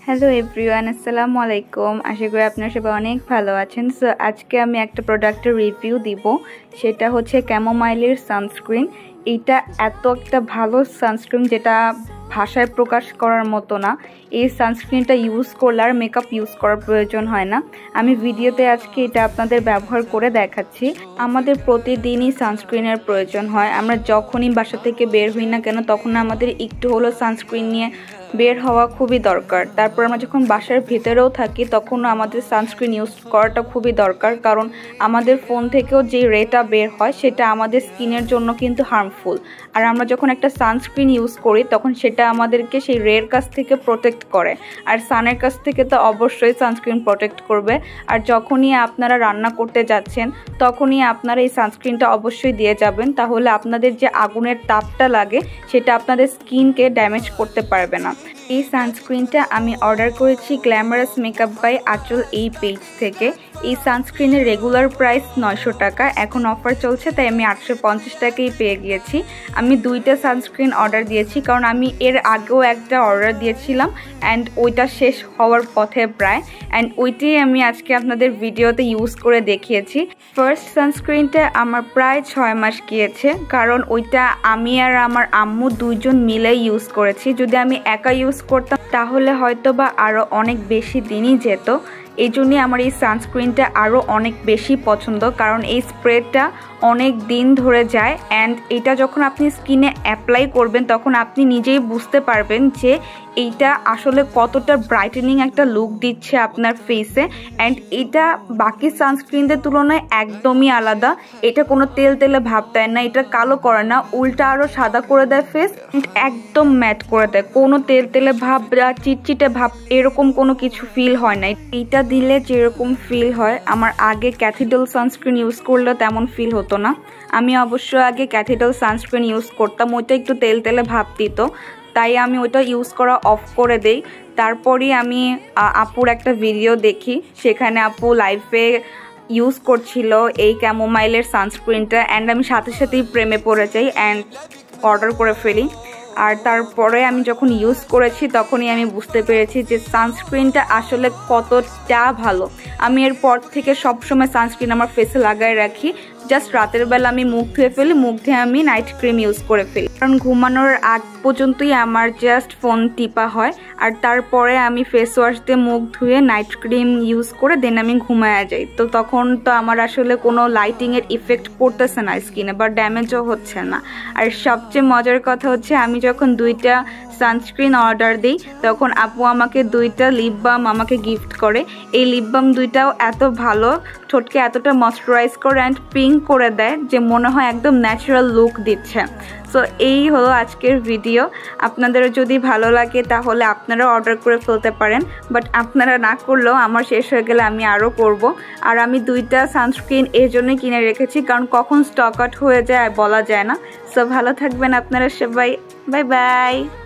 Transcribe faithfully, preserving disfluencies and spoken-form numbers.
Hello everyone, আসসালামু আলাইকুম। আশা করি আপনারা সবাই অনেক ভালো আছেন। সো আজকে আমি একটা প্রোডাক্টের রিভিউ দিব, সেটা হচ্ছে ক্যামোমাইলের সানস্ক্রিন। এইটা এত একটা ভালো সানস্ক্রিন যেটা ভাষায় প্রকাশ করার মতো না। এই সানস্ক্রিনটা ইউজ করলে আর মেকআপ ইউজ করার প্রয়োজন হয় না। আমি ভিডিওতে আজকে এটা আপনাদের ব্যবহার করে দেখাচ্ছি। আমাদের প্রতিদিনই সানস্ক্রিনের প্রয়োজন হয়। আমরা যখনই বাসা থেকে বের হই না কেন, তখন আমাদের একটু হলো সানস্ক্রিন নিয়ে বের হওয়া খুবই দরকার। তারপর আমরা যখন বাসার ভিতরেও থাকি তখনও আমাদের সানস্ক্রিন ইউজ করাটা খুবই দরকার, কারণ আমাদের ফোন থেকেও যে রেটা বের হয় সেটা আমাদের স্কিনের জন্য কিন্তু হার্মফুল। আর আমরা যখন একটা সানস্ক্রিন ইউজ করি তখন সেটা আমাদেরকে সেই রের কাছ থেকে প্রোটেক্ট করে, আর সানের কাছ থেকে তো অবশ্যই সানস্ক্রিন প্রোটেক্ট করবে। আর যখনই আপনারা রান্না করতে যাচ্ছেন তখনই আপনারা এই সানস্ক্রিনটা অবশ্যই দিয়ে যাবেন, তাহলে আপনাদের যে আগুনের তাপটা লাগে সেটা আপনাদের স্কিনকে ড্যামেজ করতে পারবে না। এই সানস্ক্রিনটা আমি অর্ডার করেছি গ্ল্যামারাস মেকআপ বাই আঁচল এই পেজ থেকে। এই সানস্ক্রিনের রেগুলার প্রাইস নয়শো টাকা, এখন অফার চলছে তাই আমি আটশো পঞ্চাশ টাকায় পেয়ে গিয়েছি। আমি দুইটা সানস্ক্রিন অর্ডার দিয়েছি, কারণ আমি এর আগেও একটা অর্ডার দিয়েছিলাম অ্যান্ড ওইটা শেষ হওয়ার পথে প্রায়, অ্যান্ড ওইটাই আমি আজকে আপনাদের ভিডিওতে ইউজ করে দেখিয়েছি। ফার্স্ট সানস্ক্রিনটা আমার প্রায় ছয় মাস গিয়েছে, কারণ ওইটা আমি আর আমার আম্মু দুইজন মিলে ইউজ করেছি। যদি আমি একা ইউজ করতাম তাহলে হয়তো বা আরও অনেক বেশি দিনই যেত। এই জন্যই আমার এই সানস্ক্রিনটা আরও অনেক বেশি পছন্দ, কারণ এই স্প্রেটা অনেক দিন ধরে যায় অ্যান্ড এটা যখন আপনি স্কিনে অ্যাপ্লাই করবেন তখন আপনি নিজেই বুঝতে পারবেন যে এইটা আসলে কতটা ব্রাইটেনিং একটা লুক দিচ্ছে আপনার ফেসে। অ্যান্ড এটা বাকি সানস্ক্রিনদের তুলনায় একদমই আলাদা। এটা কোনো তেল তেলে ভাব দেয় না, এটা কালো করে না, উল্টা আরও সাদা করে দেয় ফেস, একদম ম্যাট করে দেয়। কোনো তেল তেলে ভাব বা চিটচিটে ভাব এরকম কোনো কিছু ফিল হয় না। এইটা দিলে যেরকম ফিল হয়, আমার আগে ক্যাথিড্রাল সানস্ক্রিন ইউজ করলে তেমন ফিল হতো না। আমি অবশ্য আগে ক্যাথিড্রাল সানস্ক্রিন ইউজ করতাম, ওইটা একটু তেল তেলে ভাব দিত, তাই আমি ওইটা ইউজ করা অফ করে দেই। তারপরই আমি আপুর একটা ভিডিও দেখি, সেখানে আপু লাইভে ইউজ করছিল এই ক্যামোমাইলের সানস্ক্রিনটা, অ্যান্ড আমি সাথে সাথেই প্রেমে পড়ে যাই অ্যান্ড অর্ডার করে ফেলি। আর তারপরে আমি যখন ইউজ করেছি তখনই আমি বুঝতে পেরেছি যে সানস্ক্রিনটা আসলে কতটা ভালো। আমি এরপর থেকে সবসময় সানস্ক্রিন আমার ফেসে লাগায় রাখি। জাস্ট রাতের বেলা আমি মুখ ধুয়ে ফেলি, মুখ ধুয়ে আমি নাইট ক্রিম ইউজ করে ফেলি, কারণ ঘুমানোর আগ পর্যন্তই আমার জাস্ট ফোন টিপা হয়। আর তারপরে আমি ফেস ওয়াশ দিয়ে মুখ ধুয়ে নাইট ক্রিম ইউজ করে দেন আমি ঘুমায়া যাই। তো তখন তো আমার আসলে কোনো লাইটিংয়ের ইফেক্ট পড়তেছে না স্কিনে, বা ড্যামেজও হচ্ছে না। আর সবচেয়ে মজার কথা হচ্ছে, আমি যখন দুইটা সানস্ক্রিন অর্ডার দিই তখন আপু আমাকে দুইটা লিপ বাম আমাকে গিফট করে। এই লিপ বাম দুইটাও এত ভালো, ঠোঁটকে এতটা ময়শ্চারাইজ করে অ্যান্ড পিঙ্ক করে দেয় যে মনে হয় একদম ন্যাচারাল লুক দিচ্ছে। সো এই হলো আজকের ভিডিও। আপনাদের যদি ভালো লাগে তাহলে আপনারাও অর্ডার করে ফেলতে পারেন, বাট আপনারা না করলেও আমার শেষ হয়ে গেলে আমি আরও করব। আর আমি দুইটা সানস্ক্রিন এই জন্যই কিনে রেখেছি, কারণ কখন স্টক আউট হয়ে যায় বলা যায় না। সো ভালো থাকবেন আপনারা সবাই, বাই বাই।